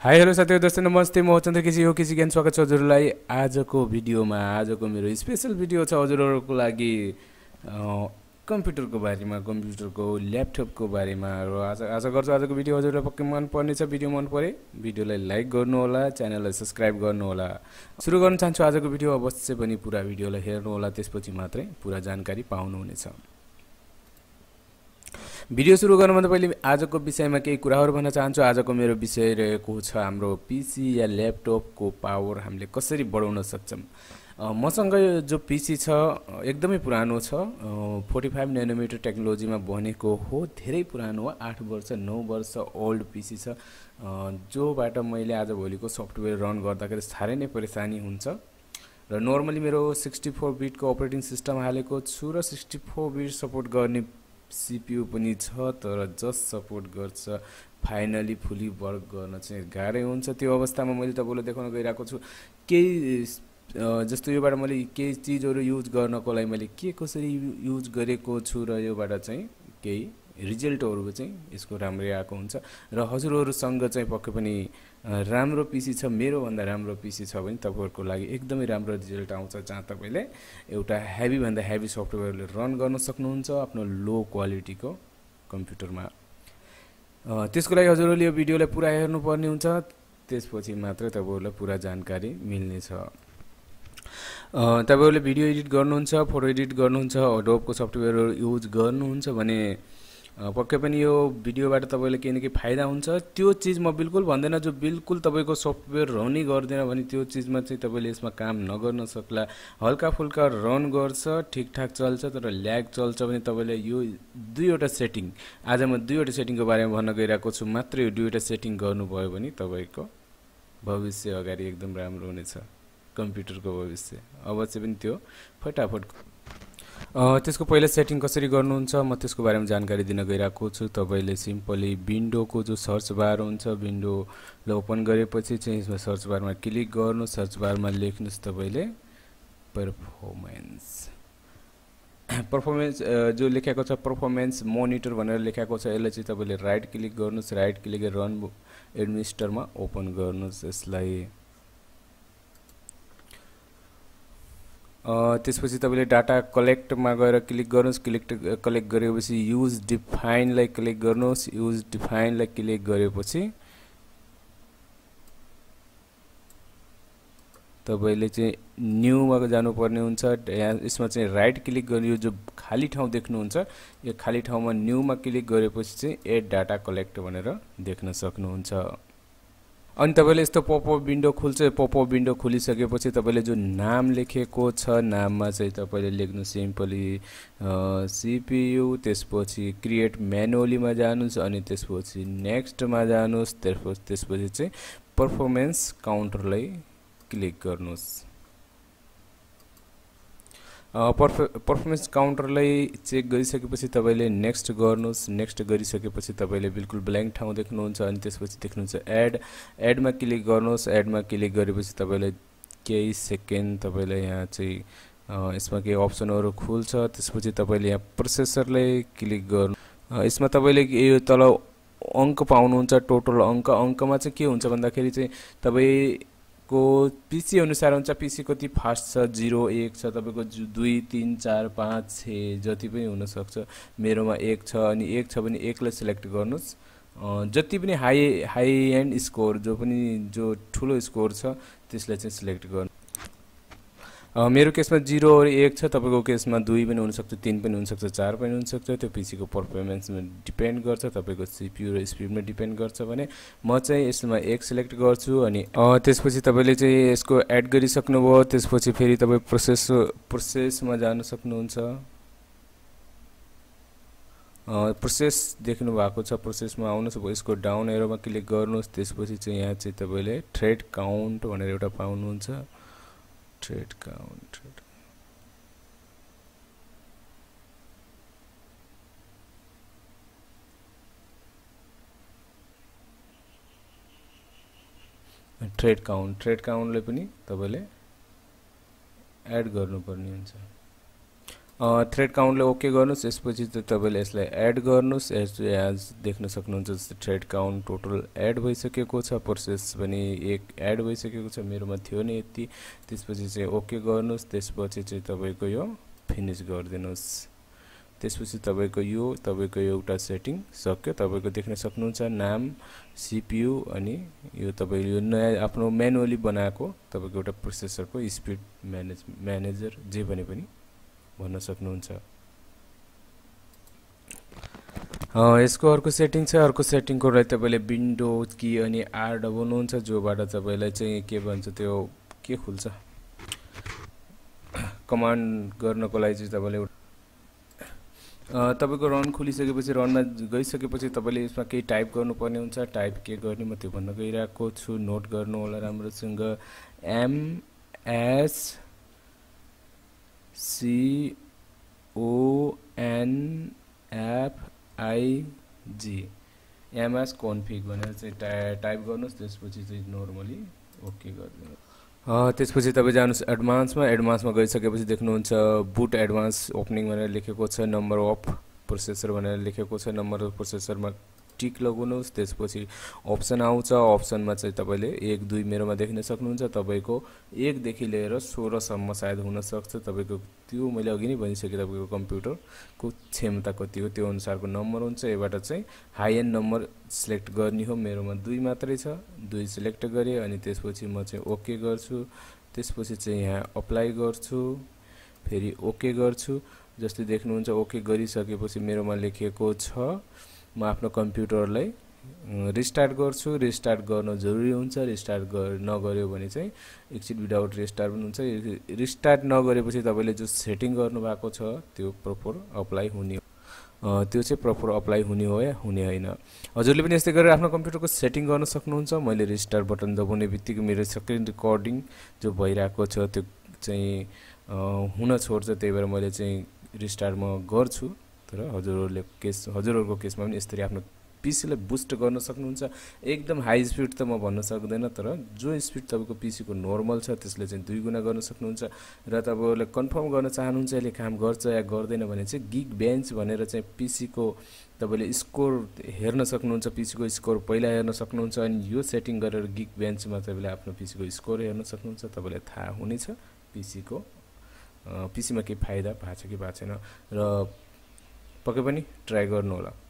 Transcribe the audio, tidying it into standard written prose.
Hi hello साथीहरु दोस्तों नमस्ते म चन्द्र केसी हो केसी ज्ञान स्वागत छ हजुरलाई आजको भिडियोमा आजको मेरो स्पेशल भिडियो छ हजुरहरुको लागि कम्प्युटरको बारेमा कम्प्युटरको ल्यापटपको बारेमा र आशा गर्छु आजको भिडियो हजुरलाई पक्कै मन पर्नेछ भिडियो मन परे भिडियोलाई लाइक गर्नु होला च्यानललाई सब्स्क्राइब गर्नु होला सुरु गर्न चाहन्छु आजको भिडियो अवश्य पनि पुरा भिडियोलाई हेर्नु होला त्यसपछि मात्रै पुरा जानकारी पाउनु हुनेछ भिडियो सुरु गर्नुभन्दा पहिले आजको विषयमा केही कुराहरु भन्न चाहन्छु आजको मेरो विषय रहेको छ हाम्रो पीसी या ल्यापटपको पावर हामीले कसरी बढाउन सक्छौं मसँग जो पीसी छ एकदमै पुरानो छ 45 नेनोमिटर टेक्नोलोजीमा बनेको हो धेरै पुरानो हो 8 वर्ष 9 वर्ष ओल्ड पीसी छ जोबाट मैले आज भोलिको सफ्टवेयर रन गर्दाखेरि सारै नै परेशानी हुन्छ र नर्मली मेरो 64 बिट को अपरेटिङ सिस्टम हालेको छु र 64 बिट सपोर्ट गर्ने सीपीयू पनि छ तर जस्ट सपोर्ट गर्छ फाइनली फुली वर्क गर्न चाहिँ गाह्रै हुन्छ त्यो अवस्थामा मैले तपाईलाई देखाउन गइराको छु केही जस्तो योबाट मैले केही चीजहरु युज गर्नको लागि मैले के कसरी युज गरेको छु र योबाट चाहिँ केही रिजल्टहरु चाहिँ यसको राम्रै आएको हुन्छ र हजुरहरुसँग चाहिँ पक्कै पनि राम्रो पीसी छ मेरो भन्दा राम्रो पीसी छ भने तपाईहरुको लागि एकदमै राम्रो रिजल्ट आउँछ जहाँ तपाईले एउटा हेभी भन्दा हेभी सफ्टवेयरले रन गर्न सक्नुहुन्छ आफ्नो लो क्वालिटीको कम्प्युटरमा त्यसको लागि हजुरहरुले यो भिडियोलाई पुरा हेर्नु पर्ने हुन्छ त्यसपछि मात्र तपाईहरुलाई पुरा जानकारी मिल्ने छ तपाईहरुले भिडियो एडिट गर्नुहुन्छ फोटो एडिट गर्नुहुन्छ एडोबको सफ्टवेयर युज गर्नुहुन्छ भने पक्कै पनि यो भिडियोबाट तपाईले केही न केही फाइदा हुन्छ त्यो चीज म बिल्कुल भन्दैन जो बिल्कुल तपाईको सफ्टवेयर रनै गर्दैन भने त्यो चीजमा चाहिँ तपाईले यसमा काम नगर्न सक्ला हल्का फुल्का रन गर्छ ठीकठाक चल्छ तर ल्याग चल्छ भने तपाईले यो दुईवटा सेटिङ आज म दुईवटा सेटिङको बारेमा भन्न गइराको छु मात्र यो दुईवटा सेटिङ गर्नुभयो भने तपाईको भविष्य अगाडि एकदम राम्रो हुनेछ कम्प्युटरको भविष्य अवश्य पनि त्यो फटाफट त्यसको पहिला सेटिङ कसरी गर्नुहुन्छ म त्यसको बारेमा जानकारी दिन गइराको छु तपाईले सिम्पली विन्डोको जो सर्च बार हुन्छ विन्डोले ओपन गरेपछि चाहिँ यसमा सर्च बारमा क्लिक गर्नु सर्च बारमा लेख्नुस् तपाईले परफर्मेन्स जो लेखेको छ परफर्मेन्स मोनिटर भनेर लेखेको छ यसलाई चाहिँ तपाईले राइट क्लिक गर्नुस् राइट क्लिक गरेर रन एडमिनिस्ट्रेटरमा ओपन गर्नुस् यसलाई त्यसपछि तपाईले डाटा कलेक्टमा गएर क्लिक गर्नुस् कलेक्ट गरेपछि युज डिफाइन लाई क्लिक गर्नुस् युज डिफाइन लाई क्लिक गरेपछि तपाईले चाहिँ न्यू मा जानु पर्ने हुन्छ यसमा चाहिँ राइट क्लिक गर्नु यो जो खाली ठाउँ देख्नुहुन्छ यो खाली ठाउँमा न्यू मा क्लिक गरेपछि चाहिँ एड डाटा कलेक्ट भनेर देख्न सक्नुहुन्छ अनि तपाईले यस्तो पपअप विन्डो खुल्छ पपअप विन्डो खुलिसकेपछि तपाईले जो नाम लेखेको छ नाममा चाहिँ तपाईले लेख्नु सिम्पली सीपीयू त्यसपछि क्रिएट म्यानुअली मा जानुस् अनि त्यसपछि नेक्स्ट मा जानुस् त्यसपछि चाहिँ परफर्मेन्स काउन्टरलाई क्लिक गर्नुस् परफर्मेन्स काउन्टरलाई चेक गरिसकेपछि तपाईले नेक्स्ट गर्नुस् नेक्स्ट गरिसकेपछि तपाईले बिल्कुल ब्ल्याङ्क ठाउँ देख्नुहुन्छ अनि त्यसपछि देख्नुहुन्छ एड मा क्लिक गर्नुस् एड मा क्लिक गरेपछि तपाईले केही सेकेन्ड तपाईले यहाँ चाहिँ यसमा केही अप्सनहरु खुल्छ त्यसपछि तपाईले यहाँ प्रोसेसरलाई क्लिक गर्नु यसमा तपाईले यो तल अंक पाउनुहुन्छ टोटल अंकमा चाहिँ के हुन्छ भन्दाखेरि चाहिँ तपाई को पीसी अनुसार हुन्छ पीसी कति फास्ट छ 0 1 छ तपाईको 2 3 4 5 6 जति पनि हुन सक्छ मेरोमा 1 छ अनि 1 छ भने 1 लाई सिलेक्ट गर्नुस् जति पनि हाई एन्ड स्कोर जो ठुलो स्कोर छ त्यसलाई चाहिँ सिलेक्ट गर्नु मेरो केसमा 0 और 1 छ तपाईको केसमा 2 पनि हुन सक्छ 3 पनि हुन सक्छ 4 पनि हुन सक्छ त्यो पीसी को परफर्मेन्समा डिपेन्ड गर्छ तपाईको सीपीयू र स्पिडमा डिपेन्ड गर्छ भने म चाहिँ यसमा 1 सिलेक्ट गर्छु अनि त्यसपछि तपाईले चाहिँ यसको एड गरिसक्नुभयो त्यसपछि फेरि तपाई प्रोसेसमा जान सक्नुहुन्छ प्रोसेस देख्नु भएको छ प्रोसेसमा आउनुस् यसको डाउन एरोमा क्लिक गर्नुस् त्यसपछि चाहिँ यहाँ चाहिँ तपाईले थ्रेड काउन्ट भनेर एउटा पाउनुहुन्छ थ्रेड काउन्ट थ्रेड काउन्टले पनि तपाईले एड गर्नुपर्ने हुन्छ थ्रेड काउन्टले ओके गर्नुहोस्। यसपछि चाहिँ तपाईँले यसलाई एड गर्नुहोस्। एज देख्न सक्नुहुन्छ जस्तै थ्रेड काउन्ट टोटल एड भइसकेको छ। प्रोसेस पनि एक एड भइसकेको छ, मेरोमा थियो नि यति। त्यसपछि चाहिँ ओके गर्नुहोस्। त्यसपछि चाहिँ तपाईँको यो फिनिस गरिदिनुहोस्। त्यसपछि तपाईँको यो तपाईँको एउटा सेटिङ सक्यो। तपाईँको देख्न सक्नुहुन्छ नाम, सिपियु अनि यो तपाईँले यो नयाँ आफ्नो म्यानुअली बनाएको तपाईँको एउटा प्रोसेसरको स्पिड म्यानेजर जे भने पनि भन्न सक्नुहुन्छ। यसको अर्को सेटिङ छ। अर्को सेटिङको लागि तपाईँले विन्डोज की अनि आर दबाउनुहुन्छ, जोबाट तपाईँलाई चाहिँ के भन्छ त्यो के खुल्छ, कमान्ड गर्नको लागि चाहिँ तपाईँले तपाईँको रन खोलिसकेपछि रनमा गइसकेपछि तपाईँले यसमा केही टाइप गर्नुपर्ने हुन्छ। टाइप के गर्ने म त्यो भन्न गइरहेको छु, नोट गर्नु होला राम्रोसँग। MSCONFIG MS config भनेर चाहिँ टाइप गर्नुहोस्। त्यसपछि चाहिँ नर्मली ओके गरिदिनुहोस्। त्यसपछि तपाईँ जानुहोस् एडभान्समा। एडभान्समा गइसकेपछि देख्नुहुन्छ बुट एडभान्स ओपनिङ भनेर लेखेको छ, नम्बर अफ प्रोसेसर भनेर लेखेको छ। नम्बर अफ प्रोसेसरमा टिक लगाउनुहोस्। त्यसपछि अप्सन आउँछ। अप्सनमा चाहिँ तपाईँले 1 2 मेरोमा देख्न सक्नुहुन्छ। तपाईँको 1 देखि लिएर 16 सम्म सायद हुनसक्छ। तपाईँको त्यो मैले अघि नै भनिसकेँ, तपाईँको कम्प्युटरको क्षमता कति हो त्यो अनुसारको नम्बर हुन्छ। यबाट चाहिँ हाई एन्ड नम्बर सिलेक्ट गर्ने हो। मेरोमा 2 मात्रै छ, 2 सिलेक्ट गरेँ अनि त्यसपछि म चाहिँ ओके गर्छु। त्यसपछि चाहिँ यहाँ अप्लाई गर्छु, फेरि ओके गर्छु। जस्तै देख्नुहुन्छ ओके गरिसकेपछि मेरोमा लेखेको छ। म आफ्नो कम्प्युटरलाई रिस्टार्ट गर्छु। रिस्टार्ट गर्न जरुरी हुन्छ। रिस्टार्ट नगर्यो भने चाहिँ एकछिन विदाउट रिस्टार्ट पनि हुन्छ। रिस्टार्ट नगरेपछि तपाईँले जो सेटिङ गर्नुभएको छ त्यो प्रपर अप्लाई हुने, त्यो चाहिँ प्रपर अप्लाई हुने हो या हुने होइन। हजुरले पनि यस्तै गरेर आफ्नो कम्प्युटरको सेटिङ गर्न सक्नुहुन्छ। मैले रिस्टार्ट बटन दबाउने बित्तिकै मेरो स्क्रिन रेकर्डिङ जो भइरहेको छ त्यो चाहिँ हुन छोड्छ, त्यही भएर मैले चाहिँ रिस्टार्ट म गर्छु। तर हजुरहरूको केसमा पनि यसरी आफ्नो पीसीलाई बुस्ट गर्न सक्नुहुन्छ। एकदम हाई स्पिड त म भन्न सक्दैन, तर जो स्पिड तपाईँको पीसीको नर्मल छ त्यसले चाहिँ 2 गुणा गर्न सक्नुहुन्छ। र तपाईँले कन्फर्म गर्न चाहनुहुन्छ यसले काम गर्छ या गर्दैन भने चाहिँ गिग बेन्च भनेर चाहिँ पीसीको तपाईँले स्कोर हेर्न सक्नुहुन्छ। पीसीको स्कोर पहिला हेर्न सक्नुहुन्छ अनि यो सेटिङ गरेर गिग बेन्चमा तपाईँले आफ्नो पीसीको स्कोर हेर्न सक्नुहुन्छ। तपाईँलाई थाहा हुनेछ पीसीमा केही फाइदा भएको छ कि भएको छैन, र पक्कै पनि ट्राई गर्नु होला।